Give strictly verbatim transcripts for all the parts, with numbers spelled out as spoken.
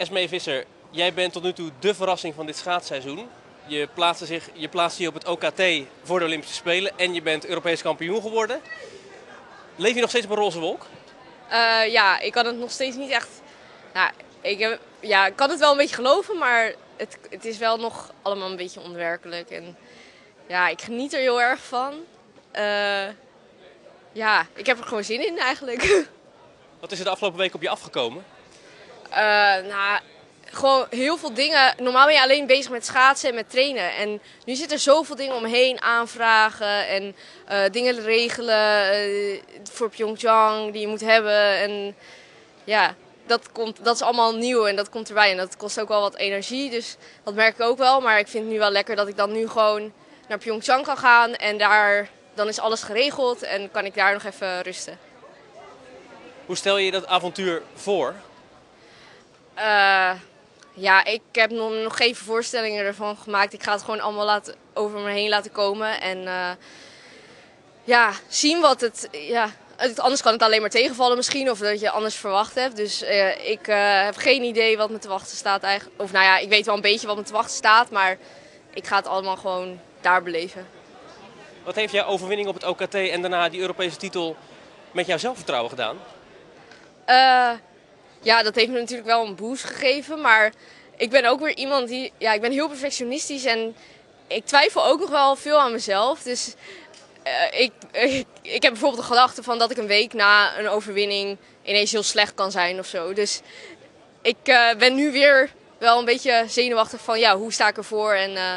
Esmee Visser, jij bent tot nu toe de verrassing van dit schaatsseizoen. Je plaatste, zich, je plaatste je op het O K T voor de Olympische Spelen en je bent Europees kampioen geworden. Leef je nog steeds op een roze wolk? Uh, ja, ik kan het nog steeds niet echt... Nou, ik, heb, ja, ik kan het wel een beetje geloven, maar het, het is wel nog allemaal een beetje onwerkelijk. En ja, ik geniet er heel erg van. Uh, ja, ik heb er gewoon zin in eigenlijk. Wat is er de afgelopen week op je afgekomen? Uh, nou, gewoon heel veel dingen. Normaal ben je alleen bezig met schaatsen en met trainen. En nu zitten er zoveel dingen omheen, aanvragen en uh, dingen regelen uh, voor Pyeongchang die je moet hebben. En ja, dat, komt, dat is allemaal nieuw en dat komt erbij. En dat kost ook wel wat energie, dus dat merk ik ook wel. Maar ik vind het nu wel lekker dat ik dan nu gewoon naar Pyeongchang kan gaan. En daar, dan is alles geregeld en kan ik daar nog even rusten. Hoe stel je dat avontuur voor? Uh, ja, ik heb nog, nog geen voorstellingen ervan gemaakt. Ik ga het gewoon allemaal laten, over me heen laten komen. En uh, ja, zien wat het... Ja, anders kan het alleen maar tegenvallen misschien. Of dat je anders verwacht hebt. Dus uh, ik uh, heb geen idee wat me te wachten staat eigenlijk. Of nou ja, ik weet wel een beetje wat me te wachten staat. Maar ik ga het allemaal gewoon daar beleven. Wat heeft jouw overwinning op het O K T en daarna die Europese titel met jouw zelfvertrouwen gedaan? Uh, ja, dat heeft me natuurlijk wel een boost gegeven. Maar ik ben ook weer iemand die... Ja, ik ben heel perfectionistisch en ik twijfel ook nog wel veel aan mezelf. Dus uh, ik, ik, ik heb bijvoorbeeld de gedachte van dat ik een week na een overwinning ineens heel slecht kan zijn of zo. Dus ik uh, ben nu weer wel een beetje zenuwachtig van ja, hoe sta ik ervoor? En uh,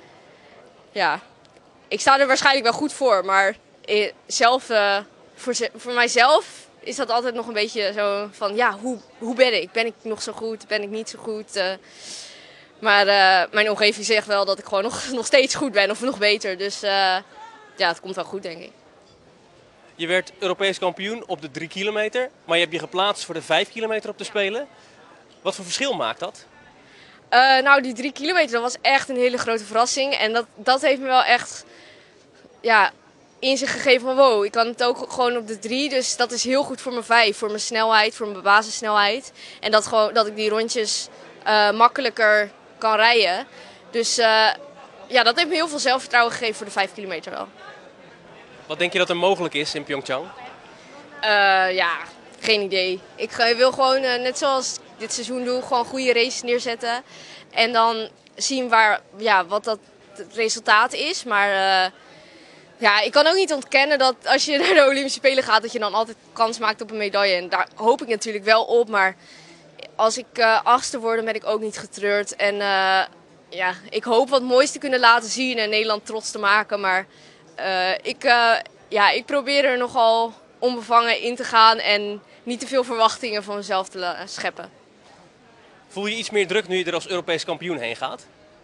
ja, ik sta er waarschijnlijk wel goed voor. Maar uh, zelf, uh, voor, voor mijzelf is dat altijd nog een beetje zo van ja, hoe, hoe ben ik? Ben ik nog zo goed? Ben ik niet zo goed? Uh, maar uh, mijn omgeving zegt wel dat ik gewoon nog, nog steeds goed ben of nog beter. Dus uh, ja, het komt wel goed, denk ik. Je werd Europees kampioen op de drie kilometer, maar je hebt je geplaatst voor de vijf kilometer op de Spelen. Wat voor verschil maakt dat? Uh, nou, die drie kilometer, dat was echt een hele grote verrassing. En dat, dat heeft me wel echt ja, inzicht gegeven van wow, ik kan het ook gewoon op de drie. Dus dat is heel goed voor mijn vijf, voor mijn snelheid, voor mijn basissnelheid. En dat, gewoon, dat ik die rondjes uh, makkelijker kan rijden. Dus uh, ja, dat heeft me heel veel zelfvertrouwen gegeven voor de vijf kilometer wel. Wat denk je dat er mogelijk is in Pyeongchang? Uh, ja, geen idee. Ik wil gewoon, uh, net zoals dit seizoen doe, gewoon goede races neerzetten. En dan zien waar, ja, wat dat het resultaat is. Maar uh, ja, ik kan ook niet ontkennen dat als je naar de Olympische Spelen gaat, dat je dan altijd kans maakt op een medaille. En daar hoop ik natuurlijk wel op. Maar als ik uh, achtste word, dan ben ik ook niet getreurd. En uh, ja, ik hoop wat moois te kunnen laten zien en Nederland trots te maken. Maar uh, ik, uh, ja, ik probeer er nogal onbevangen in te gaan en niet te veel verwachtingen van mezelf te scheppen. Voel je iets meer druk nu je er als Europees kampioen heen gaat?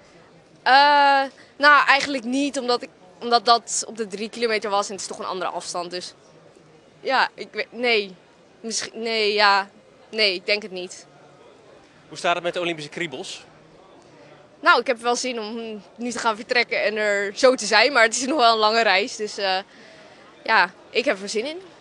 Uh, nou, eigenlijk niet, omdat, ik, omdat dat op de drie kilometer was en het is toch een andere afstand. Dus ja, ik weet, nee. Misschien, nee, ja, nee, ik denk het niet. Hoe staat het met de Olympische kriebels? Nou, ik heb wel zin om nu te gaan vertrekken en er zo te zijn, maar het is nog wel een lange reis. Dus uh, ja, ik heb er zin in.